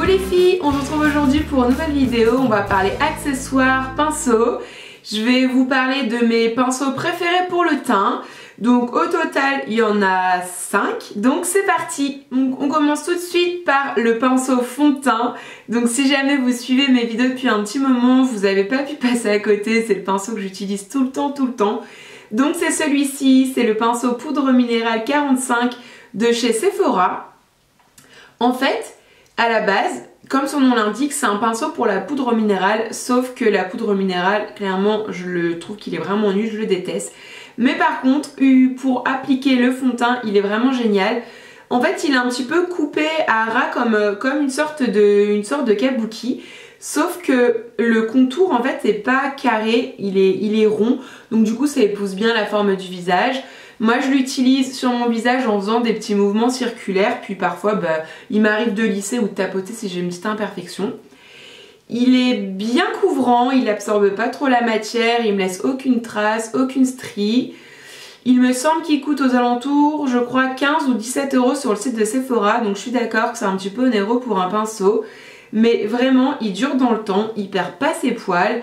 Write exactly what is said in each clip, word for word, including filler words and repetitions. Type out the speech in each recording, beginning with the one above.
les filles, on se retrouve aujourd'hui pour une nouvelle vidéo. On va parler accessoires, pinceaux. Je vais vous parler de mes pinceaux préférés pour le teint. Donc au total il y en a cinq, donc c'est parti. Donc, on commence tout de suite par le pinceau fond de teint. Donc si jamais vous suivez mes vidéos depuis un petit moment, vous n'avez pas pu passer à côté, c'est le pinceau que j'utilise tout le temps, tout le temps. Donc c'est celui-ci, c'est le pinceau poudre minérale quarante-cinq de chez Sephora. En fait, à la base, comme son nom l'indique, c'est un pinceau pour la poudre minérale, sauf que la poudre minérale, clairement, je le trouve qu'il est vraiment nul, je le déteste. Mais par contre, pour appliquer le fond de teint, il est vraiment génial. En fait, il est un petit peu coupé à ras comme, comme une sorte de, une sorte de kabuki. Sauf que le contour, en fait, n'est pas carré, il est, il est rond. Donc du coup, ça épouse bien la forme du visage. Moi, je l'utilise sur mon visage en faisant des petits mouvements circulaires. Puis parfois, bah, il m'arrive de lisser ou de tapoter si j'ai une petite imperfection. Il est bien couvrant, il absorbe pas trop la matière, il me laisse aucune trace, aucune strie. Il me semble qu'il coûte aux alentours, je crois, quinze ou dix-sept euros sur le site de Sephora. Donc je suis d'accord que c'est un petit peu onéreux pour un pinceau. Mais vraiment, il dure dans le temps, il perd pas ses poils.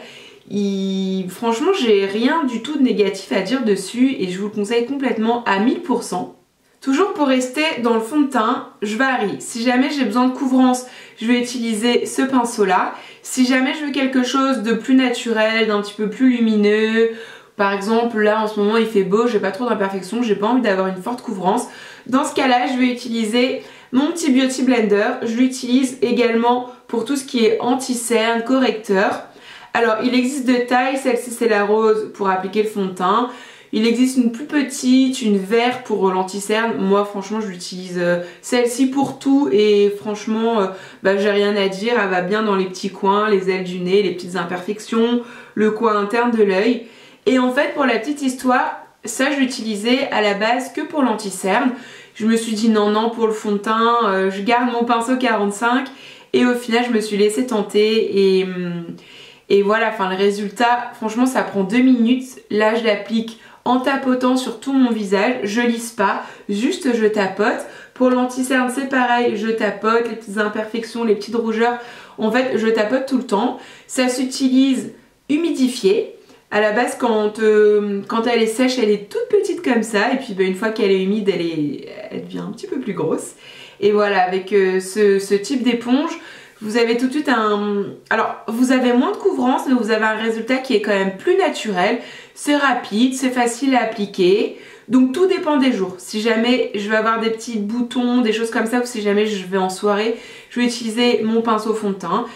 Il... Franchement, j'ai rien du tout de négatif à dire dessus et je vous le conseille complètement à mille pour cent. Toujours pour rester dans le fond de teint, je varie. Si jamais j'ai besoin de couvrance, je vais utiliser ce pinceau-là. Si jamais je veux quelque chose de plus naturel, d'un petit peu plus lumineux, par exemple là en ce moment il fait beau, j'ai pas trop d'imperfections, j'ai pas envie d'avoir une forte couvrance, dans ce cas-là je vais utiliser mon petit Beauty Blender. Je l'utilise également pour tout ce qui est anti-cerne, correcteur. Alors il existe deux tailles, celle-ci c'est la rose pour appliquer le fond de teint. Il existe une plus petite, une verte pour l'anti-cerne. Moi franchement je l'utilise euh, celle-ci pour tout et franchement euh, bah, j'ai rien à dire. Elle va bien dans les petits coins, les ailes du nez, les petites imperfections, le coin interne de l'œil. Et en fait pour la petite histoire, ça je l'utilisais à la base que pour l'anti-cerne. Je me suis dit non non pour le fond de teint, euh, je garde mon pinceau quarante-cinq et au final je me suis laissée tenter et, et voilà, enfin le résultat franchement ça prend deux minutes. Là je l'applique en tapotant sur tout mon visage, je lisse pas, juste je tapote. Pour l'anti-cerne c'est pareil, je tapote, les petites imperfections, les petites rougeurs, en fait je tapote tout le temps. Ça s'utilise humidifié. À la base quand, euh, quand elle est sèche elle est toute petite comme ça et puis bah, une fois qu'elle est humide elle, est, elle devient un petit peu plus grosse. Et voilà, avec euh, ce, ce type d'éponge vous avez tout de suite un... Alors vous avez moins de couvrance mais vous avez un résultat qui est quand même plus naturel. C'est rapide, c'est facile à appliquer. Donc tout dépend des jours. Si jamais je vais avoir des petits boutons, des choses comme ça, ou si jamais je vais en soirée, je vais utiliser mon pinceau fond de teint.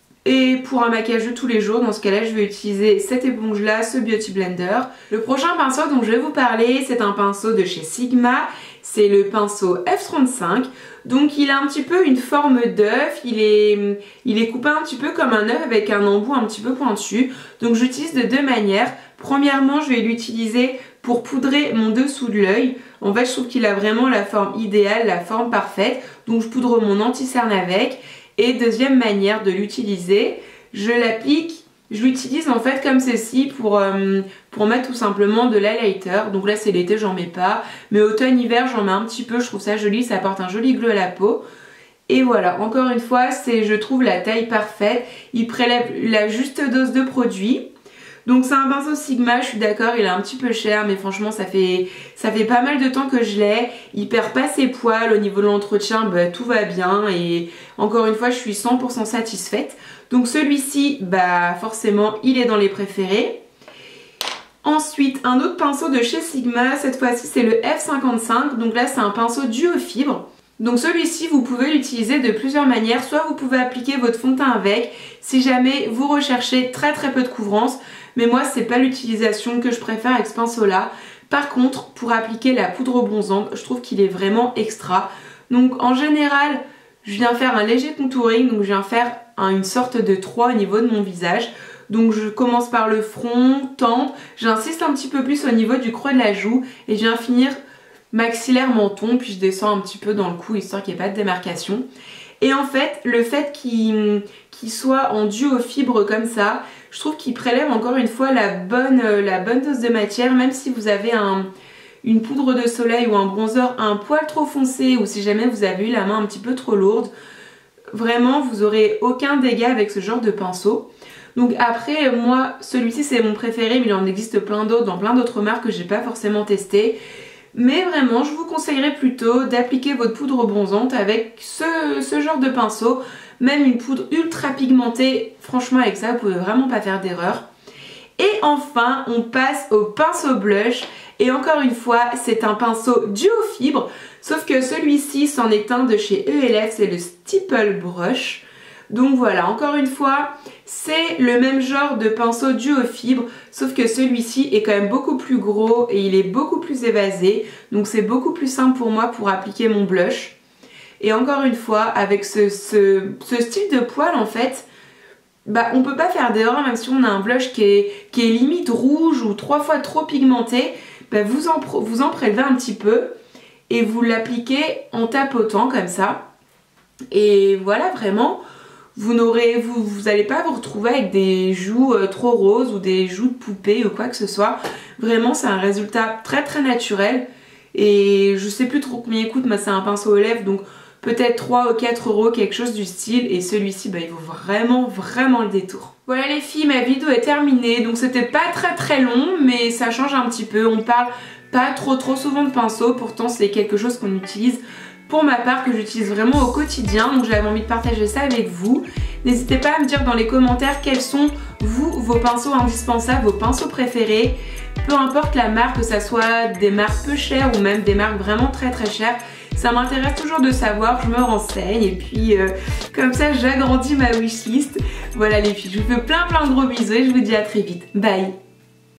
Et pour un maquillage de tous les jours, dans ce cas là je vais utiliser cette éponge là, ce Beauty Blender. Le prochain pinceau dont je vais vous parler, c'est un pinceau de chez Sigma. C'est le pinceau F trente-cinq. Donc il a un petit peu une forme d'œuf, il est, il est coupé un petit peu comme un œuf avec un embout un petit peu pointu. Donc j'utilise de deux manières. Premièrement je vais l'utiliser pour poudrer mon dessous de l'œil. En fait je trouve qu'il a vraiment la forme idéale, la forme parfaite. Donc je poudre mon anti-cerne avec. Et deuxième manière de l'utiliser, je l'applique, je l'utilise en fait comme ceci pour, euh, pour mettre tout simplement de l'highlighter. Donc là c'est l'été, j'en mets pas, mais automne-hiver j'en mets un petit peu, je trouve ça joli, ça apporte un joli glow à la peau. Et voilà, encore une fois, c'est je trouve la taille parfaite, il prélève la juste dose de produit. Donc c'est un pinceau Sigma, je suis d'accord, il est un petit peu cher, mais franchement ça fait, ça fait pas mal de temps que je l'ai. Il perd pas ses poils, au niveau de l'entretien, bah, tout va bien et encore une fois je suis cent pour cent satisfaite. Donc celui-ci, bah forcément il est dans les préférés. Ensuite un autre pinceau de chez Sigma, cette fois-ci c'est le F cinquante-cinq, donc là c'est un pinceau duo fibre. Donc celui-ci vous pouvez l'utiliser de plusieurs manières, soit vous pouvez appliquer votre fond de teint avec si jamais vous recherchez très très peu de couvrance, mais moi c'est pas l'utilisation que je préfère avec ce pinceau là. Par contre pour appliquer la poudre bronzante je trouve qu'il est vraiment extra. Donc en général je viens faire un léger contouring, donc je viens faire un, une sorte de trois au niveau de mon visage. Donc je commence par le front, tempe, j'insiste un petit peu plus au niveau du creux de la joue et je viens finir maxillaire, menton, puis je descends un petit peu dans le cou histoire qu'il n'y ait pas de démarcation. Et en fait le fait qu'il qu'il soit en duo fibre comme ça, je trouve qu'il prélève encore une fois la bonne, la bonne dose de matière. Même si vous avez un, une poudre de soleil ou un bronzer un poil trop foncé, ou si jamais vous avez eu la main un petit peu trop lourde, vraiment vous aurez aucun dégât avec ce genre de pinceau. Donc après moi celui-ci c'est mon préféré, mais il en existe plein d'autres dans plein d'autres marques que j'ai pas forcément testé. Mais vraiment je vous conseillerais plutôt d'appliquer votre poudre bronzante avec ce, ce genre de pinceau. Même une poudre ultra pigmentée, franchement avec ça vous pouvez vraiment pas faire d'erreur. Et enfin on passe au pinceau blush. Et encore une fois c'est un pinceau duo fibre. Sauf que celui-ci c'en est un de chez E L F, c'est le Stipple Brush. Donc voilà, encore une fois, c'est le même genre de pinceau duo fibre, sauf que celui-ci est quand même beaucoup plus gros et il est beaucoup plus évasé. Donc c'est beaucoup plus simple pour moi pour appliquer mon blush. Et encore une fois, avec ce, ce, ce style de poil en fait, bah on peut pas faire d'erreur même si on a un blush qui est, qui est limite rouge ou trois fois trop pigmenté. Bah vous, en, vous en prélevez un petit peu et vous l'appliquez en tapotant comme ça. Et voilà, vraiment... Vous n'aurez, vous, vous allez pas vous retrouver avec des joues euh, trop roses ou des joues de poupée ou quoi que ce soit. Vraiment c'est un résultat très très naturel. Et je sais plus trop combien il coûte, mais c'est un pinceau aux lèvres, donc peut-être trois ou quatre euros, quelque chose du style. Et celui-ci bah, il vaut vraiment vraiment le détour. Voilà les filles, ma vidéo est terminée. Donc c'était pas très très long, mais ça change un petit peu. On parle pas trop trop souvent de pinceau, pourtant c'est quelque chose qu'on utilise pour ma part, que j'utilise vraiment au quotidien, donc j'avais envie de partager ça avec vous. N'hésitez pas à me dire dans les commentaires quels sont vous, vos pinceaux indispensables, vos pinceaux préférés. Peu importe la marque, que ça soit des marques peu chères ou même des marques vraiment très très chères. Ça m'intéresse toujours de savoir, je me renseigne et puis euh, comme ça j'agrandis ma wishlist. Voilà les filles, je vous fais plein plein de gros bisous et je vous dis à très vite. Bye!